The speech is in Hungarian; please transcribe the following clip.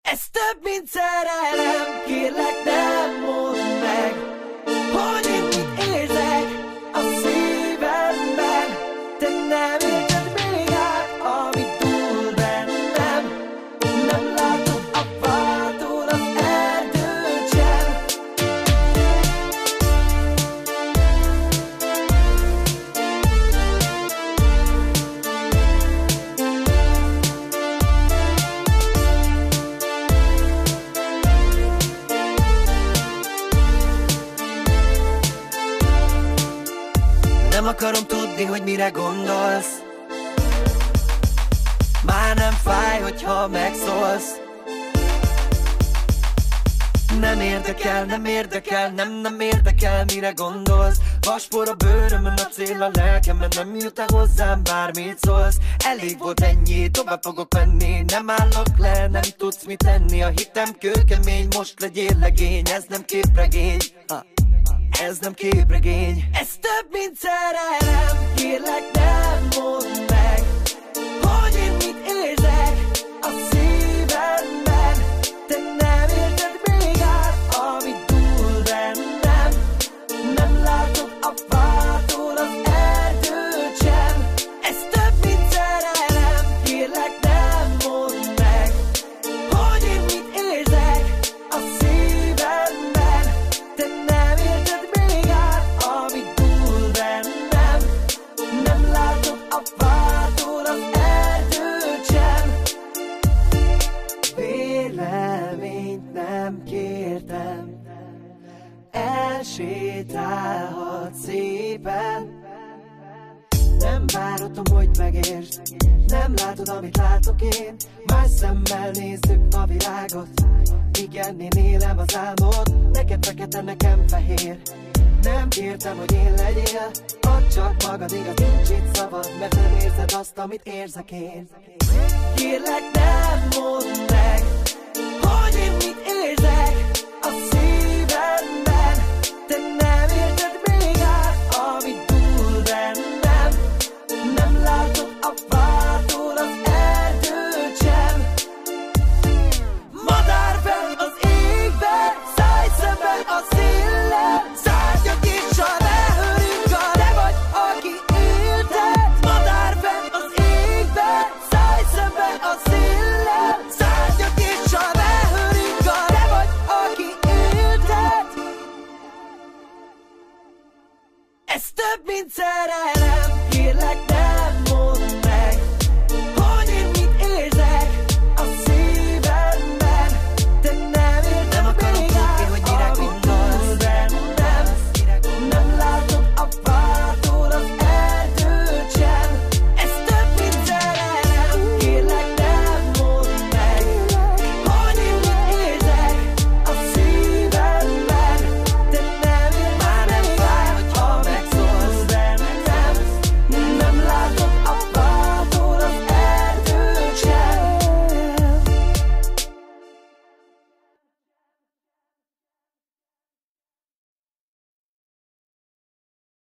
Ez több, mint szerelem, kérlek nem mondd meg, hogy én mit érzek a szívemben. Te nem érted még át, ami túl bennem. Nem látod a fától az erdőt sem. Nem akarom tudni, hogy mire gondolsz. Már nem fáj, hogyha megszólsz. Nem érdekel, nem érdekel, nem érdekel, mire gondolsz. Vaspor a bőrömön, a cél a lelkemen, nem jut-e hozzám, bármit szólsz. Elég volt ennyi, tovább fogok menni. Nem állok le, nem tudsz mit tenni. A hitem kőkemény, most legyél legény. Ez nem képregény, ez nem képregény. Ez több, mint szerelem, kérlek nem mondd meg, hogy én mit érzek a szívemben. Te nem érted még át, ami túl bennem. Nem látod a fától az erdőt sem. Ez több, mint szerelem, kérlek nem mondd meg, hogy én mit érzek a szívemben. Te nem érted még át, ami túl bennem. Nem látod a fától az erdőt sem. Véleményt nem kértem, elsétálhat szépen. Nem várhatom, hogy megértsd, nem látod, amit látok én. Más szemmel nézzük a világot. Igen, én élem az álmod. Neked fekete, nekem fehér. Nem kértem, hogy én legyél. Add csak magad, igaz, nincs itt szabad, mert nem érzed azt, amit érzek én. Kérlek nem mondd